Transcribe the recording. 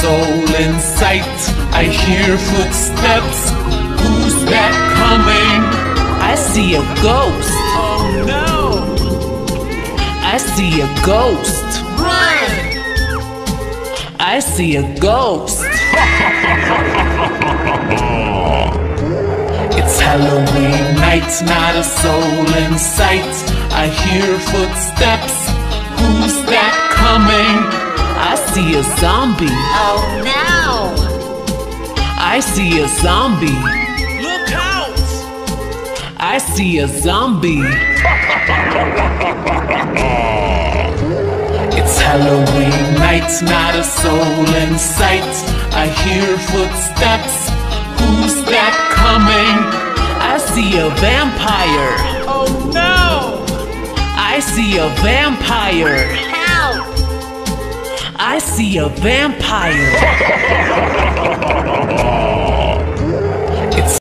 soul in sight. I hear footsteps. Who's that coming? I see a ghost. Oh no! I see a ghost. Run! I see a ghost. It's Halloween night, not a soul in sight. I hear footsteps. Who's that coming? I see a zombie. Oh no! I see a zombie. Look out! I see a zombie. It's Halloween night, not a soul in sight. I hear footsteps. Who's that coming? I see a vampire. Oh no! I see a vampire. Help! I see a vampire.